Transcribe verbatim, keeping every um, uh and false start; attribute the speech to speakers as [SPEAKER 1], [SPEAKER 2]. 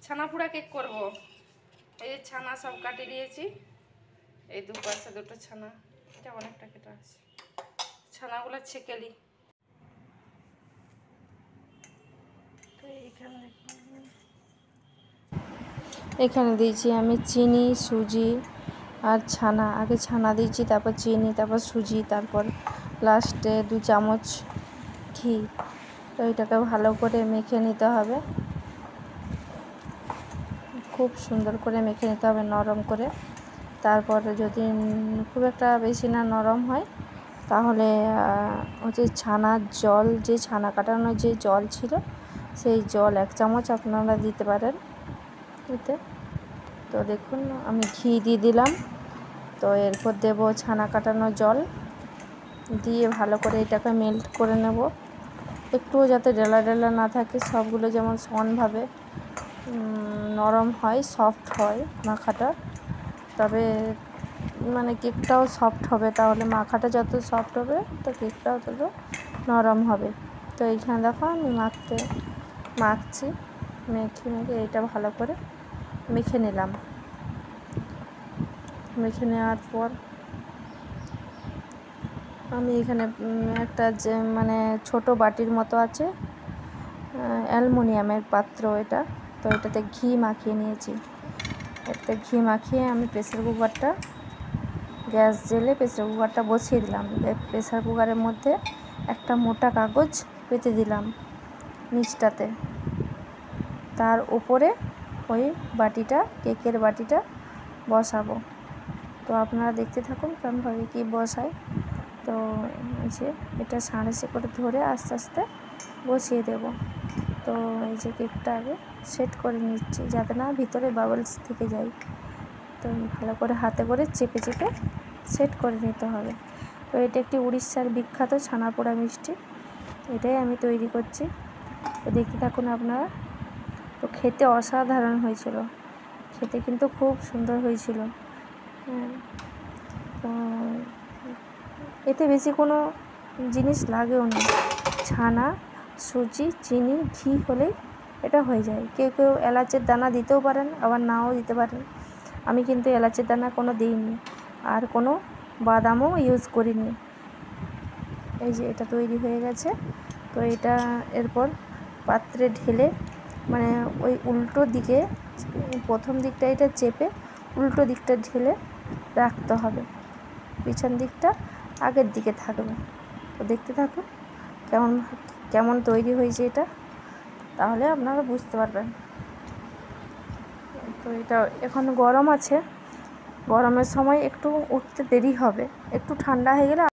[SPEAKER 1] ছানা পোড়া কেক করব। এই যে ছানা সব কাটিয়ে দিয়েছি, এই দুপাশে দুটো ছানা, এটা অনেকটা কেটে আছে। ছানাগুলো ছেঁকে নিই। তো এইখানে এখানে দিয়েছি আমি চিনি, সুজি আর ছানা। আগে ছানা দিয়েছি, তারপর চিনি, তারপর সুজি, তারপর লাস্টে দু চামচ ঘি। তো এটাকে ভালো করে মেখে নিতে হবে, খুব সুন্দর করে মেখে নিতে হবে, নরম করে। তারপর যদি খুব একটা বেশি না নরম হয়, তাহলে হচ্ছে ছানার জল, যে ছানা কাটানোর যে জল ছিল, সেই জল এক চামচ আপনারা দিতে পারেন এতে। তো দেখুন আমি ঘি দিয়ে দিলাম। তো এরপর দেব ছানা কাটানো জল, দিয়ে ভালো করে এটাকে মেল্ট করে নেব। একটুও যাতে ডেলা ডেলা না থাকে, সবগুলো যেমন সমানভাবে নরম হয়, সফট হয় মাখাটা। তবে মানে কেকটাও সফট হবে, তাহলে মাখাটা যত সফট হবে তো কেকটাও তত নরম হবে। তো এইখানে দেখো আমি মাখতে মাখছি, মেখে মেখে এটা ভালো করে মেখে নিলাম। মেখে নেওয়ার পর আমি এখানে একটা যে মানে ছোট বাটির মতো আছে, অ্যালুমিনিয়ামের পাত্র এটা। তো এটাতে ঘি মাখিয়ে নিয়েছি। এটাতে ঘি মাখিয়ে আমি প্রেসার কুকারটা, গ্যাস জেলে প্রেসার কুকারটা বসিয়ে দিলাম। প্রেসার কুকারের মধ্যে একটা মোটা কাগজ পেতে দিলাম নিচটাতে, তার উপরে ওই বাটিটা, কেকের বাটিটা বসাবো। তো আপনারা দেখতে থাকুন কেমনভাবে কী বসায়। তো এই যে এটা সাঁড়েসে করে ধরে আস্তে আস্তে বসিয়ে দেব। তো এই যে কেকটা আগে সেট করে নিচ্ছি, যাতে না ভিতরে বাবলস থেকে যায়। তো ভালো করে হাতে করে চেপে চেপে সেট করে নিতে হবে। তো এটা একটি উড়িষ্যার বিখ্যাত ছানা পোড়া মিষ্টি, এটাই আমি তৈরি করছি। তো দেখতে থাকুন আপনারা। তো খেতে অসাধারণ হয়েছিল, খেতে কিন্তু খুব সুন্দর হয়েছিল। তো এতে বেশি কোনো জিনিস লাগেও না, ছানা, সুজি, চিনি, ঘি হলেই এটা হয়ে যায়। কেউ কেউ এলাচের দানা দিতেও পারেন, আবার নাও দিতে পারেন। আমি কিন্তু এলাচের দানা কোনো দিইনি, আর কোনো বাদামও ইউজ করিনি। এই যে এটা তৈরি হয়ে গেছে। তো এটা এরপর পাত্রে ঢেলে, মানে ওই উল্টো দিকে, প্রথম দিকটা এটা চেপে উল্টো দিকটা ঢেলে রাখতে হবে, পিছন দিকটা আগের দিকে থাকবে। তো দেখতে থাকুন কেমন কেমন তৈরি হয়েছে এটা, তাহলে আপনারা বুঝতে পারবেন। তো এটা এখন গরম আছে, গরমের সময় একটু উঠতে দেরি হবে, একটু ঠান্ডা হয়ে গেলে